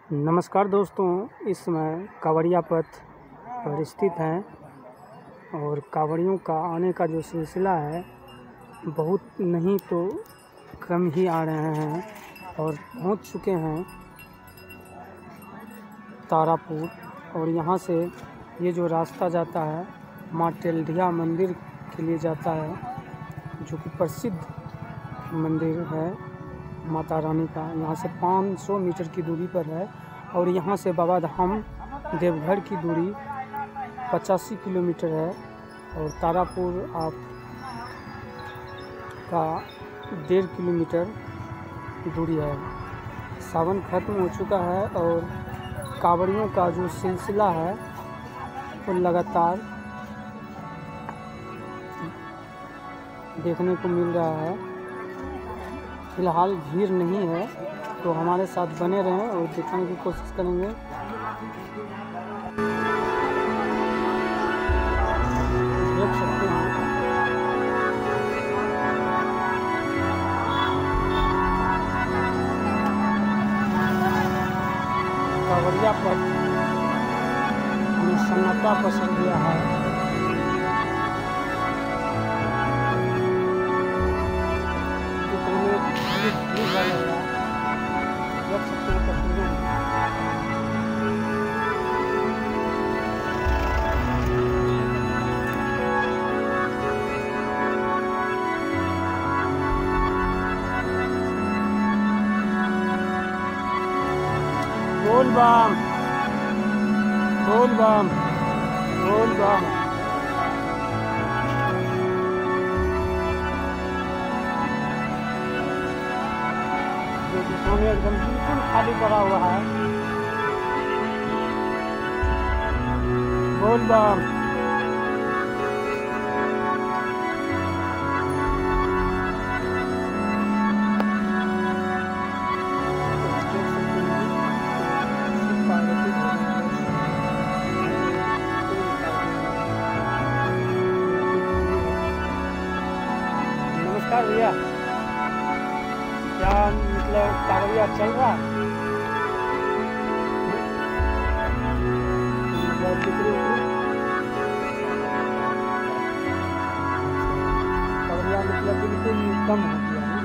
नमस्कार दोस्तों, इस समय कांवड़िया पथ पर स्थित हैं और कांवड़ियों का आने का जो सिलसिला है बहुत नहीं तो कम ही आ रहे हैं और पहुंच चुके हैं तारापुर। और यहां से ये जो रास्ता जाता है माँ टेल्ढिया मंदिर के लिए जाता है, जो कि प्रसिद्ध मंदिर है माता रानी का। यहाँ से 500 मीटर की दूरी पर है और यहाँ से बाबा धाम देवघर की दूरी 85 किलोमीटर है और तारापुर आप का 1.5 किलोमीटर दूरी है। सावन खत्म हो चुका है और कांवड़ियों का जो सिलसिला है वो लगातार देखने को मिल रहा है। फिलहाल भीड़ नहीं है, तो हमारे साथ बने रहें और दिखाने की कोशिश करेंगे। देख सकते हैं कांवड़िया पर सन्नाटा पसर गया है। बोल बम बोल बम बोल बम। सामने एकदम बिल्कुल खाली पड़ा हुआ है। बोल बम। नमस्कार भैया, क्या मतलब कांवड़िया चल रहा है? कांवड़िया मतलब बिल्कुल कम हो गया है।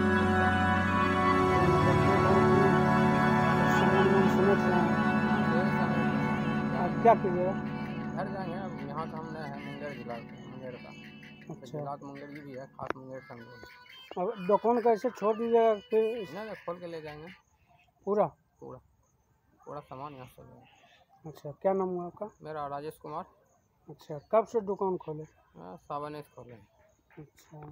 समझ रहे हैं आप क्या कीजिएगा? घर जाएंगे अब, यहाँ का हमने है मुंगेर जिला मुंगेर का। अच्छा, जिला तो मुंगेर की भी है, खास मुंगेर संग। अब दुकान कैसे छोड़ दीजिएगा फिर? नहीं खोल के ले जाएंगे पूरा पूरा पूरा सामान यहाँ से लेंगे। अच्छा, क्या नाम हुआ आपका? मेरा राजेश कुमार। अच्छा, कब से दुकान खोले? सावन खोले। अच्छा,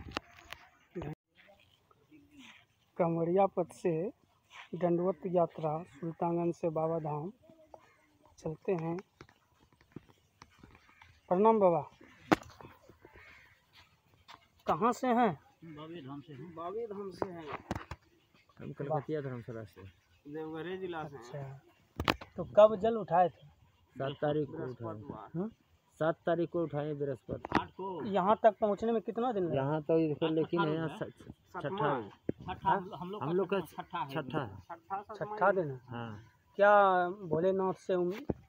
कांवड़िया पथ से दंडवत यात्रा सुल्तानगंज से बाबा धाम चलते हैं। प्रणाम बाबा, कहाँ से हैं? बाबी धाम से हैं। बाबी धाम से हैं। हम कलकतिया धर्मशाला से, देवघर जिला से। अच्छा, तो कब जल उठाए थे? 7 तारीख को उठाए। 7 तारीख को उठाए बृहस्पति। यहाँ तक पहुँचने में कितना दिन लगा? यहाँ तो इसको लेकिन छठा हम लोग का छठा दिन है। हाँ। क्या भोलेनाथ से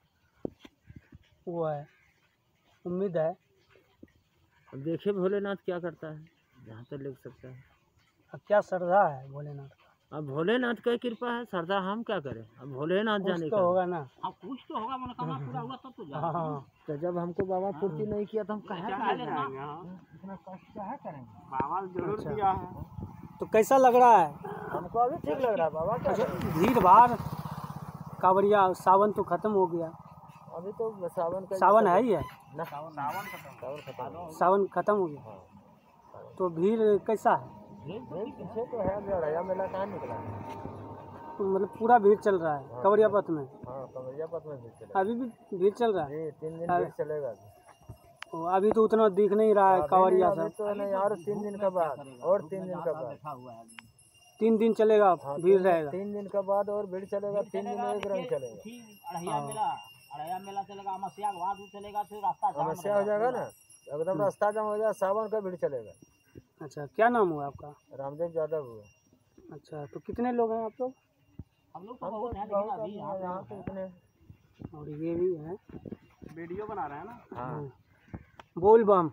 वो है उम्मीद है? अब देखिए भोलेनाथ क्या करता है, जहाँ तक ले सकता है। अब क्या श्रद्धा है भोलेनाथ का? अब भोलेनाथ की कृपा है, श्रद्धा हम क्या करें, अब भोलेनाथ जाने तो का होगा ना। अब कुछ तो होगा, मनोकामना पूरा हुआ तब तो जाएंगे। हाँ, तो जब हमको बाबा पूर्ति नहीं किया तो हम कहाँ इतना कष्ट क्या करेंगे। बाबा जरूर किया है। तो कैसा लग रहा है? हमको अभी ठीक लग रहा है बाबा। क्या भीड़ भाड़ कांवड़िया, सावन तो खत्म हो गया। अभी तो सावन है ही है ना, सावन खत्म हो गया। तो भीड़ कैसा है? पीछे तो है, लड़ाया मेला कहाँ निकला है। मतलब पूरा भीड़ चल रहा है कांवड़िया पथ में? हाँ, कांवड़िया पथ में भीड़ चलेगा। अभी भी भीड़ चल रहा है? 3 दिन भीड़ चलेगा। अभी तो उतना दिख नहीं रहा है कांवड़िया सब। तो नहीं, और 3 दिन का बाद, और 3 दिन का बाद 3 दिन चलेगा भीड़ रहेगा। 3 दिन के बाद और भीड़ चलेगा। 3 दिन एक रंग चलेगा। अड़ैया मेला चलेगा, अमावस्या के बाद चलेगा, फिर रास्ता जाम हो जाएगा ना, एकदम रास्ता जाम हो जाएगा। सावन का भीड़ चलेगा। अच्छा, क्या नाम हुआ आपका? रामदेव यादव हुआ। अच्छा, तो कितने लोग हैं आप लोग? हम यहाँ पे इतने और ये भी है, वीडियो बना रहे हैं ना। हाँ बोल बम।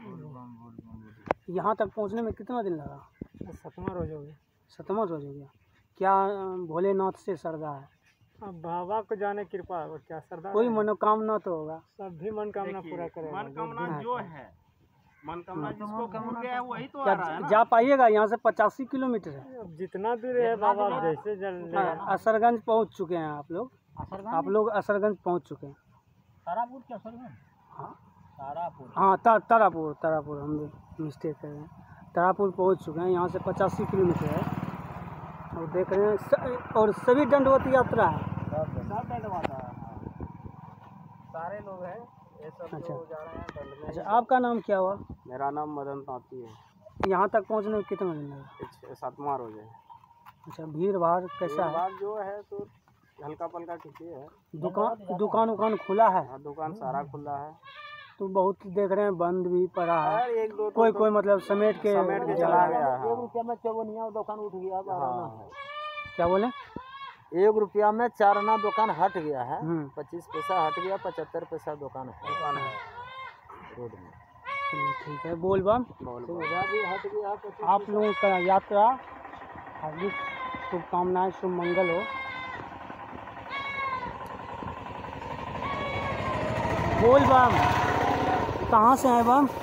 यहाँ तक पहुँचने में कितना दिन लगा? 7वां रोज हो गया। 7वां रोज हो गया। क्या भोलेनाथ से श्रद्धा है? अब बाबा को जाने कृपा और क्या श्रद्धा, कोई मनोकामना तो होगा। सभी मनोकामना पूरा करेगा। मनोकामना जो है, मनोकामना जिसको पूर्ण गया है वही तो आ क्या रहा है ना। जा पाइएगा? यहाँ से 85 किलोमीटर है। अब जितना दूर है बाबा जैसे जल असरगंज पहुँच चुके हैं आप लोग? आप लोग असरगंज पहुँच चुके हैं? तारापुर क्या असरगंज? हाँ तारापुर। हाँ, तारापुर हम मिस्टेक कर रहे हैं। तारापुर पहुँच चुके हैं। यहाँ से 85 किलोमीटर है। और देख रहे हैं और सभी दंडवत यात्रा है। सब दंडवाता है। सारे लोग हैं ये सब अच्छा। जो जा रहे हैं दंड में। अच्छा, आपका नाम क्या हुआ? मेरा नाम मदन तांती है। यहाँ तक पहुँचने में कितना दिन लगा? 7वां रोज है। अच्छा, भीड़ भाड़ कैसा है? बात जो है तो हल्का पल्का ठीक ही है। दुकान उकान खुला है? हाँ, दुकान सारा खुला है। तो बहुत देख रहे हैं बंद भी पड़ा है। और एक दो कोई मतलब समेट के चला गया है। 1 रुपया में चवनिया दुकान उठ गया। हाँ। क्या बोले? 1 रुपया में 4 आना दुकान हट गया है। 25 25 पैसा हट गया, 75 पैसा दुकान है रोड में। चलिए ठीक है। बोल बम। सुविधा भी हट गया। आप लोगों का यात्रा हार्दिक शुभकामनाएं, शुभ मंगल हो। बोल बम। कहाँ से आए बम?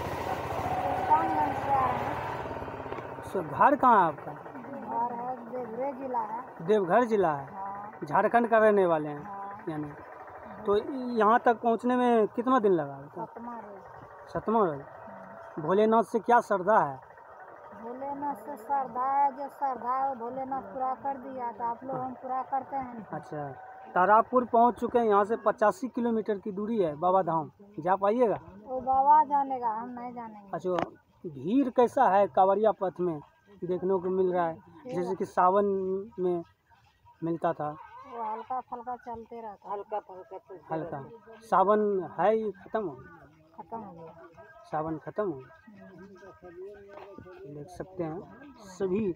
घर कहाँ है आपका? घर है देवघर जिला है। देवघर जिला है। हाँ, झारखंड का रहने वाले हैं हाँ, यानी। तो यहाँ तक पहुँचने में कितना दिन लगा? 7वां रोज। 7वां रोज। भोलेनाथ से क्या श्रद्धा है? भोलेनाथ से श्रद्धा है, जो श्रद्धा है वो भोलेनाथ पूरा कर दिया, तो आप लोग हम पूरा करते हैं। अच्छा, तारापुर पहुँच चुके हैं। यहाँ से 85 किलोमीटर की दूरी है बाबा धाम। जा पाइएगा? वो बाबा जानेगा, हम नहीं जानेंगे। अच्छा, भीड़ कैसा है कांवरिया पथ में देखने को मिल रहा है? जैसे कि सावन में मिलता था। वो हल्का फल्का चलते रहता, हल्का फल्का हल्का। सावन है ये खत्म हो गया? खत्म हो गया। सावन खत्म हो गया। देख सकते हैं सभी।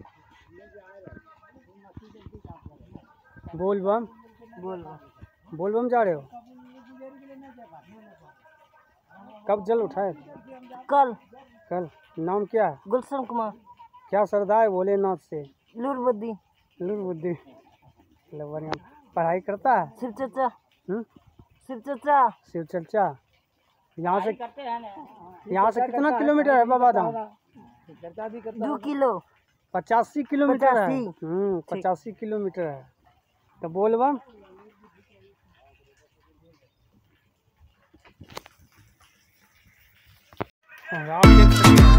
बोल बम जा रहे हो? कब जल उठाए? कल। नाम क्या है? गुलशन कुमार। क्या श्रद्धा है भोलेनाथ से? लूरबुद्दी। बढ़िया। पढ़ाई करता है? शिव चर्चा। शिव चर्चा। यहाँ से कितना किलोमीटर है बाबा धाम? 2 किलो। 85 किलोमीटर है। 85। 85 किलोमीटर है। तो बोल बम। आप देख सकते हैं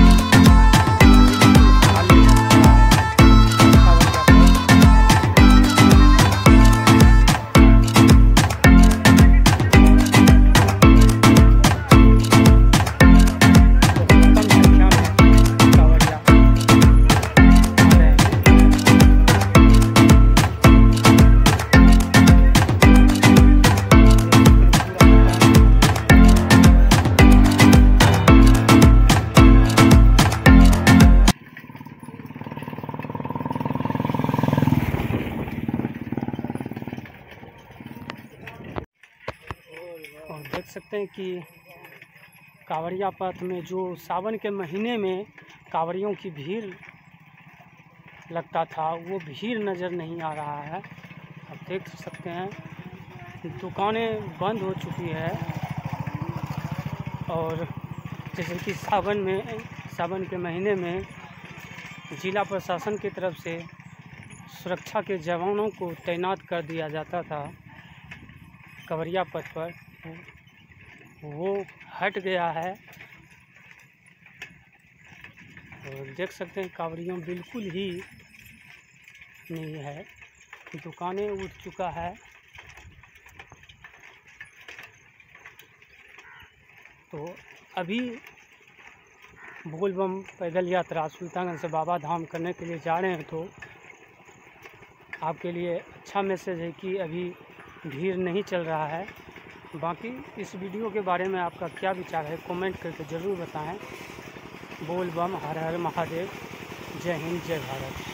और देख सकते हैं कि कांवरिया पथ में जो सावन के महीने में कांवरियों की भीड़ लगता था, वो भीड़ नज़र नहीं आ रहा है। आप देख सकते हैं दुकानें बंद हो चुकी है। और जैसे कि सावन के महीने में जिला प्रशासन की तरफ से सुरक्षा के जवानों को तैनात कर दिया जाता था कांवरिया पथ पर, वो हट गया है। और देख सकते हैं कांवरियों बिल्कुल ही नहीं है, दुकानें उठ चुका है। तो अभी बोलबम पैदल यात्रा सुल्तानगंज से बाबा धाम करने के लिए जा रहे हैं। तो आपके लिए अच्छा मैसेज है कि अभी भीड़ नहीं चल रहा है। बाकी इस वीडियो के बारे में आपका क्या विचार है कमेंट करके ज़रूर बताएं। बोल बम, हर हर महादेव, जय हिंद, जय भारत।